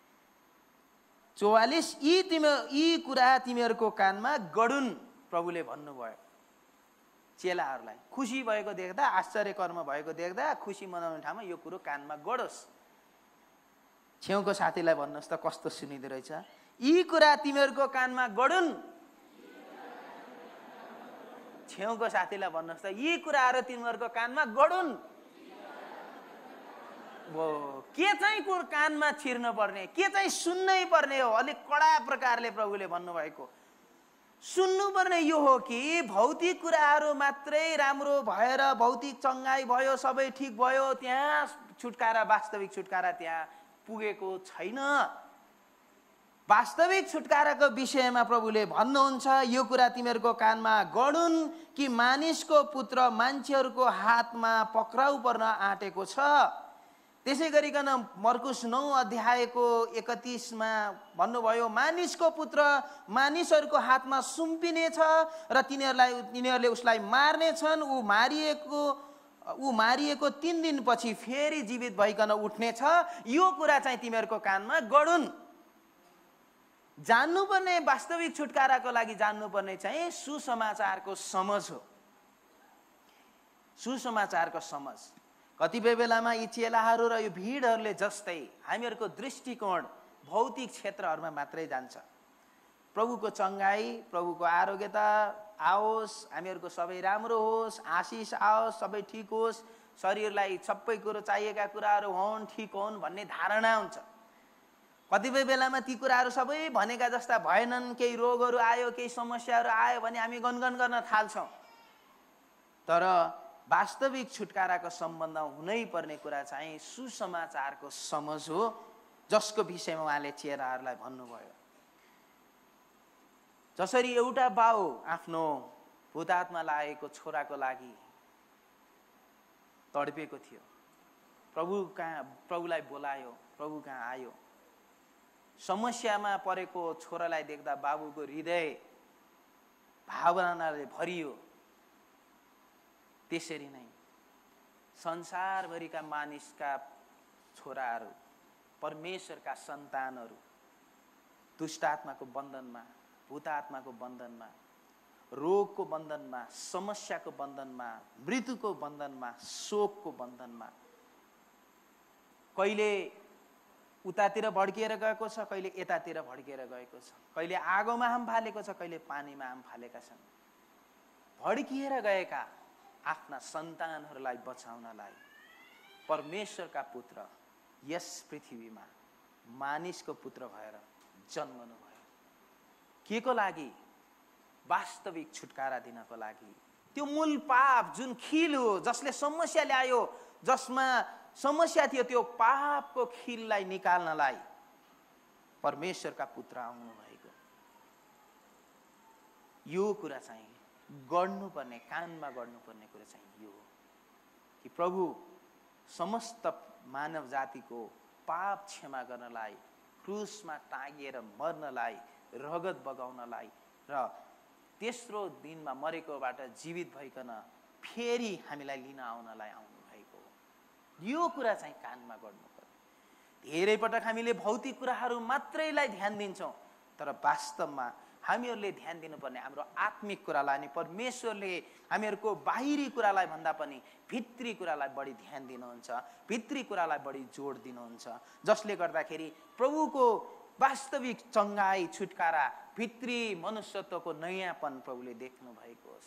44, यी कुरा तिमीहरूको कानमा गढुन्, प्रभुले भन्नुभयो चेलाहरूलाई। खुसी भएको देख्दा, आश्चर्य कर्म भएको देख्दा खुसी मनाउने ठाउँमा यो कुरो कानमा गढोस्। छेउको साथीलाई भन्नुहोस् त कस्तो सुनिँदो रहेछ, यी कुरा तिमीहरूको कानमा गढुन्। छेउको साथीलाई भन्नुहोस् त यी कुराहरू तिमीहरूको कानमा गढुन्। के चाहिँ कानमा छिर्न पर्ने, के चाहिँ सुन्नै पर्ने हो, अलिक कडा प्रकारले प्रभुले भन्नुभएको। सुन्नुपर्ने यो हो कि भौतिक कुराहरू मात्रै राम्रो भएर भौतिक चङ्गाई भयो, सबै ठिक भयो, त्यहाँ छुटकारा, वास्तविक छुटकारा त्यहाँ पुगेको छैन। वास्तविक छुटकाराको विषयमा प्रभुले भन्नुहुन्छ, यो कुरा तिमीहरूको कानमा गढुन् कि मानिसको पुत्र मान्छेहरूको हातमा पक्राउ पर्न आँटेको छ। त्यसै गरिकन मर्कुस 9 अध्यायको 31 मा भन्नुभयो, मानिसको पुत्र मानिसहरूको हातमा सुम्पिनेछ र तिनीहरूले उसलाई मार्नेछन्। ऊ मारिएको 3 दिनपछि फेरि जीवित भइकन उठ्नेछ। यो कुरा चाहिँ तिमीहरूको कानमा गढुन्। जान्नुपर्ने, वास्तविक छुटकाराको लागि जान्नुपर्ने चाहिँ सुसमाचारको समझ हो। सुसमाचारको समझ। कतिपय बेलामा यी चेलाहरू र यो भिडहरूले जस्तै हामीहरूको दृष्टिकोण भौतिक क्षेत्रहरूमा मात्रै जान्छ। प्रभुको चङ्गाई, प्रभुको आरोग्यता आओस्, हामीहरूको सबै राम्रो होस्, आशिष आओस्, सबै ठिक होस्, शरीरलाई सबै कुरो चाहिएका कुराहरू हुन्, ठिक हुन् भन्ने धारणा हुन्छ। कतिपय बेलामा ती कुराहरू सबै भनेका जस्ता भएनन्, केही रोगहरू आयो, केही समस्याहरू आयो भने हामी गनगन गर्न थाल्छौँ। तर वास्तविक छुटकाराको सम्बन्धमा हुनै पर्ने कुरा चाहिँ सुसमाचारको समझ हो, जसको विषयमा उहाँले चेलाहरूलाई भन्नुभयो। जसरी एउटा बाउ आफ्नो भूतात्मा लागेको छोराको लागि तडपेको थियो, प्रभुलाई बोलायो, प्रभु कहाँ आयो। समस्यामा परेको छोरालाई देख्दा बाबुको हृदय भावनाले भरियो। त्यसरी नै संसारभरिका मानिसका छोराहरू, परमेश्वरका सन्तानहरू दुष्ट आत्माको बन्धनमा, भूत आत्माको बन्धनमा, रोगको बन्धनमा, समस्याको बन्धनमा, मृत्युको बन्धनमा, शोकको बन्धनमा, कहिले उतातिर भड्किएर गएको छ, कहिले यतातिर भड्किएर गएको छ, कहिले आगोमा हाम फालेको छ, कहिले पानीमा हाम फालेका छन्। भड्किएर गएका आफ्ना सन्तानहरूलाई बचाउनलाई परमेश्वरका पुत्र यस पृथ्वीमा मानिसको पुत्र भएर जन्मनु भयो। के को लागि? वास्तविक छुटकारा दिनको लागि, त्यो मूल पाप जुन खिल हो, जसले समस्या ल्यायो, जसमा समस्या थियो, त्यो पापको खिललाई निकाल्नलाई परमेश्वरका पुत्र आउनु भएको। यो कुरा चाहिँ गर्नुपर्ने, कानमा गर्नुपर्ने कुरा चाहिँ यो हो कि प्रभु समस्त मानव जातिको पाप क्षमा गर्नलाई, क्रुसमा टाँगिएर मर्नलाई, रगत बगाउनलाई र तेस्रो दिनमा मरेकोबाट जीवित भइकन फेरि हामीलाई लिन आउनलाई आउनु भएको हो। यो कुरा चाहिँ कानमा गर्नुपर्ने। धेरै पटक हामीले भौतिक कुराहरू मात्रैलाई ध्यान दिन्छौँ, तर वास्तवमा हामीहरूले ध्यान दिनुपर्ने हाम्रो आत्मिक कुरालाई, अनि परमेश्वरले हामीहरूको बाहिरी कुरालाई भन्दा पनि भित्री कुरालाई बढी ध्यान दिनुहुन्छ, भित्री कुरालाई बढी जोड दिनुहुन्छ, जसले गर्दाखेरि प्रभुको वास्तविक चङ्गाई, छुटकारा, भित्री मनुष्यत्वको नयाँपन प्रभुले देख्नु भएको होस्।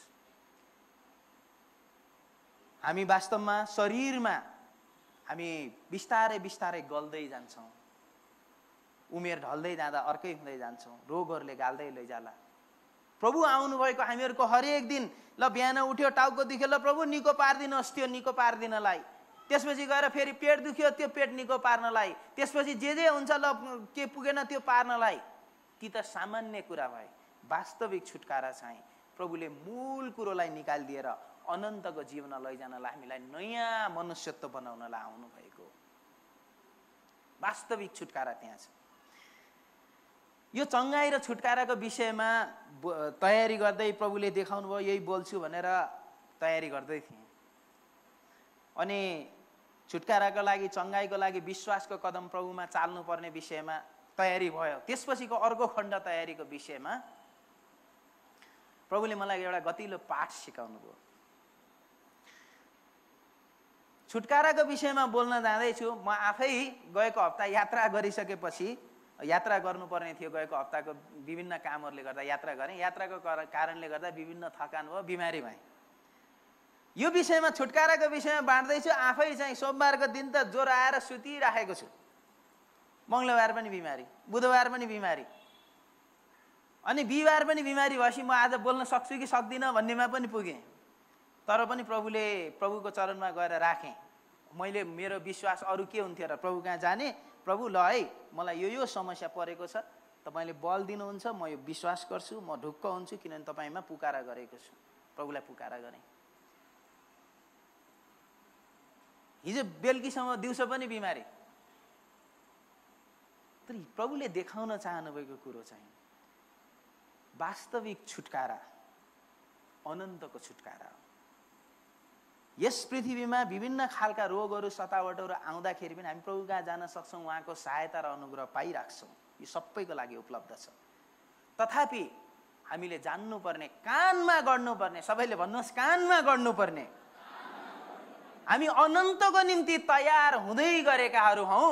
हामी वास्तवमा शरीरमा हामी बिस्तारै बिस्तारै गल्दै जान्छौँ, उमेर ढल्दै जाँदा अर्कै हुँदै जान्छौँ, रोगहरूले गाल्दै लैजाला। प्रभु आउनुभएको हामीहरूको हरेक दिन, ल बिहान उठ्यो टाउको दुख्यो, ल प्रभु निको पारिदिनुहोस्, त्यो निको पारिदिनलाई, त्यसपछि गएर फेरि पेट दुख्यो, त्यो पेट निको पार्नलाई, त्यसपछि जे हुन्छ ल के पुगेन त्यो पार्नलाई। ती त सामान्य कुरा भए। वास्तविक छुटकारा चाहिँ प्रभुले मूल कुरोलाई निकालिदिएर अनन्तको जीवनमा लैजानलाई, हामीलाई नयाँ मनुष्यत्व बनाउनलाई आउनु भएको। वास्तविक छुटकारा त्यहाँ छ। यो चङ्गाई र छुटकाराको विषयमा तयारी गर्दै प्रभुले देखाउनु भयो, यही बोल्छु भनेर तयारी गर्दै थिएँ। अनि छुटकाराको लागि, चङ्गाईको लागि विश्वासको कदम प्रभुमा चाल्नुपर्ने विषयमा तयारी भयो। त्यसपछिको अर्को खण्ड तयारीको विषयमा प्रभुले मलाई एउटा गतिलो पाठ सिकाउनु भयो। छुटकाराको विषयमा बोल्न जाँदैछु। म आफै गएको हप्ता यात्रा गरिसकेपछि, यात्रा गर्नुपर्ने थियो, गएको हप्ताको विभिन्न कामहरूले गर्दा यात्रा गरेँ। यात्राको कारणले गर्दा विभिन्न थकान भयो, बिमारी भएँ। यो विषयमा, छुटकाराको विषयमा बाँड्दैछु। आफै चाहिँ सोमबारको दिन त ज्वरो आएर सुतिराखेको छु, मङ्गलबार पनि बिमारी, बुधबार पनि बिमारी, अनि बिहिबार पनि बिमारी भएपछि म आज बोल्न सक्छु कि सक्दिनँ भन्नेमा पनि पुगेँ। तर पनि प्रभुको चरणमा गएर राखेँ। मैले मेरो विश्वास अरू के हुन्थ्यो र, प्रभु कहाँ जाने, प्रभु ल है मलाई यो समस्या परेको छ, तपाईँले बल दिनुहुन्छ, म यो विश्वास गर्छु, म ढुक्क हुन्छु, किनभने तपाईँमा पुकारा गरेको छु। प्रभुलाई पुकारा गरेँ। हिजो बेलुकीसम्म, दिउँसो पनि बिमारी। तर प्रभुले देखाउन चाहनुभएको कुरो चाहिँ वास्तविक छुटकारा, अनन्तको छुटकारा हो। यस पृथ्वीमा विभिन्न खालका रोगहरू, सतावटहरू आउँदाखेरि पनि हामी प्रभु कहाँ जान सक्छौँ, उहाँको सहायता र अनुग्रह पाइराख्छौँ। यो सबैको लागि उपलब्ध छ। तथापि हामीले जान्नुपर्ने, कानमा गर्नुपर्ने, सबैले भन्नुहोस् कानमा गर्नुपर्ने, हामी अनन्तको निम्ति तयार हुँदै गरेकाहरू हौँ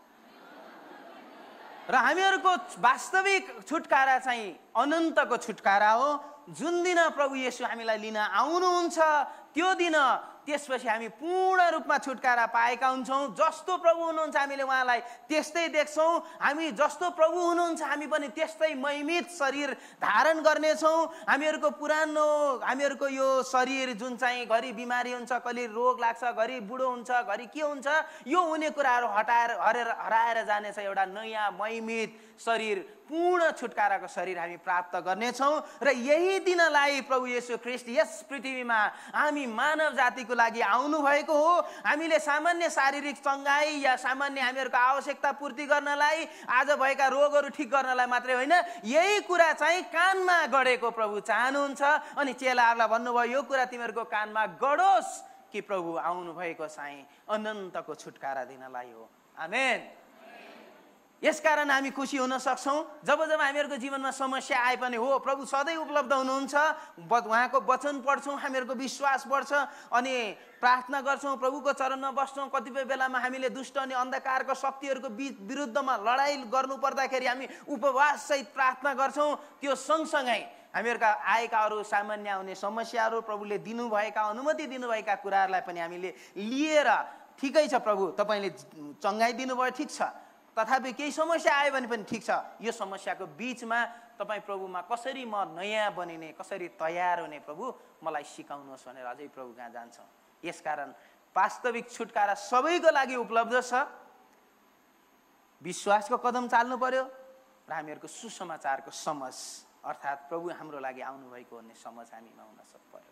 र हामीहरूको वास्तविक छुटकारा चाहिँ अनन्तको छुटकारा हो। जुन दिन प्रभु येशू हामीलाई लिन आउनुहुन्छ त्यो दिन, त्यसपछि हामी पूर्ण रूपमा छुटकारा पाएका हुन्छौँ। जस्तो प्रभु हुनुहुन्छ हामीले उहाँलाई त्यस्तै देख्छौँ। हामी जस्तो प्रभु हुनुहुन्छ हामी पनि त्यस्तै महिमित शरीर धारण गर्नेछौँ। हामीहरूको यो शरीर जुन चाहिँ घरि बिमारी हुन्छ, कहिले रोग लाग्छ, घरि बुढो हुन्छ, घरि के हुन्छ, यो हुने कुराहरू हराएर जानेछ। एउटा नयाँ महिमित शरीर, पूर्ण छुटकाराको शरीर हामी प्राप्त गर्नेछौँ। र यही दिनलाई प्रभु येशू ख्रीष्ट यस पृथ्वीमा हामी मानव जातिको लागि आउनु भएको हो। हामीले सामान्य शारीरिक चङ्गाई या सामान्य हामीहरूको आवश्यकता पूर्ति गर्नलाई, आज भएका रोगहरू ठिक गर्नलाई मात्रै होइन, यही कुरा चाहिँ कानमा गढेको प्रभु चाहनुहुन्छ। अनि चेलाहरूलाई भन्नुभयो, यो कुरा तिमीहरूको कानमा गढोस् कि प्रभु आउनु भएको चाहिँ अनन्तको छुटकारा दिनलाई हो। आमेन। यसकारण हामी खुसी हुन सक्छौँ। जब हामीहरूको जीवनमा समस्या आए पनि हो, प्रभु सधैँ उपलब्ध हुनुहुन्छ। उहाँको वचन पढ्छौँ, हामीहरूको विश्वास बढ्छ, अनि प्रार्थना गर्छौँ, प्रभुको चरणमा बस्छौँ। कतिपय बेलामा हामीले दुष्ट अनि अन्धकारको शक्तिहरूको विरुद्धमा लडाइँ गर्नु पर्दाखेरि हामी उपवाससहित प्रार्थना गर्छौँ। त्यो सँगसँगै हामीहरूका आएकाहरू, सामान्य आउने समस्याहरू, प्रभुले दिनुभएका, अनुमति दिनुभएका कुराहरूलाई पनि हामीले लिएर, ठिकै छ प्रभु तपाईँले चङ्गाइ दिनुभयो, ठिक छ, तथापि केही समस्या आयो भने पनि ठिक छ, यो समस्याको बीचमा तपाईँ प्रभुमा कसरी म नयाँ बनिने, कसरी तयार हुने प्रभु मलाई सिकाउनुहोस् भनेर अझै प्रभु कहाँ जान्छौँ। यसकारण वास्तविक छुटकारा सबैको लागि उपलब्ध छ। विश्वासको कदम चाल्नु पर्यो र हामीहरूको सुसमाचारको समझ अर्थात् प्रभु हाम्रो लागि आउनुभएको भन्ने समझ हामीमा हुन पर्यो।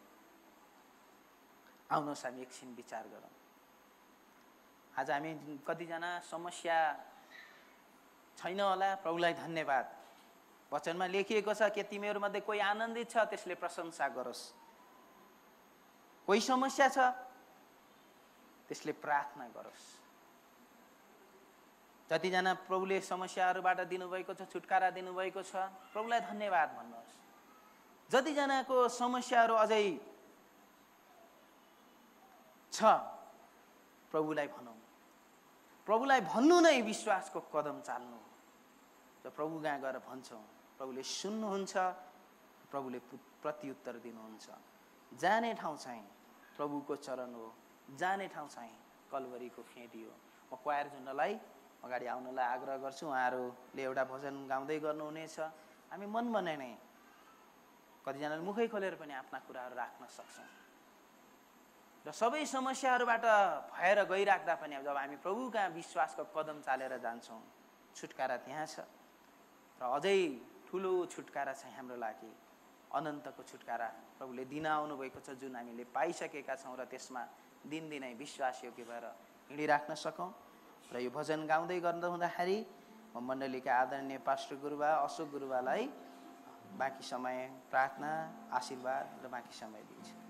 आउनुहोस् हामी एकछिन विचार गरौँ। आज हामी कतिजना समस्या छैन होला, प्रभुलाई धन्यवाद। वचनमा लेखिएको छ कि तिमीहरूमध्ये कोही आनन्दित छ त्यसले प्रशंसा गरोस्, कोही समस्या छ त्यसले प्रार्थना गरोस्। जतिजना प्रभुले समस्याहरूबाट दिनुभएको छ, छुटकारा दिनुभएको छ, प्रभुलाई धन्यवाद भन्नुहोस्। जतिजनाको समस्याहरू अझै छ प्रभुलाई भनौँ। प्रभुलाई भन्नु नै विश्वासको कदम चाल्नु। जब प्रभु कहाँ गएर भन्छौँ प्रभुले सुन्नुहुन्छ, प्रभुले प्रत्युत्तर दिनुहुन्छ। जाने ठाउँ चाहिँ प्रभुको चरण हो, जाने ठाउँ चाहिँ कलवरीको फेदी हो। म क्वायर झुन्डलाई अगाडि आउनलाई आग्रह गर्छु। उहाँहरूले एउटा भजन गाउँदै गर्नुहुनेछ। हामी मन बनाइ नै कतिजनाले मुखै खोलेर पनि आफ्ना कुराहरू राख्न सक्छौँ र सबै समस्याहरूबाट भएर गइराख्दा पनि जब हामी प्रभु कहाँ विश्वासको कदम चालेर जान्छौँ छुटकारा त्यहाँ छ। र अझै ठुलो छुटकारा चाहिँ हाम्रो लागि अनन्तको छुटकारा प्रभुले दिन आउनुभएको छ, जुन हामीले पाइसकेका छौँ र त्यसमा दिनदिनै विश्वासयोग्य भएर हिँडिराख्न सकौँ। र यो भजन गाउँदै गर्दा हुँदाखेरि म मण्डलीका आदरणीय पास्टर गुरुबा अशोक गुरुबालाई बाँकी समय प्रार्थना, आशीर्वाद र बाँकी समय दिन्छु।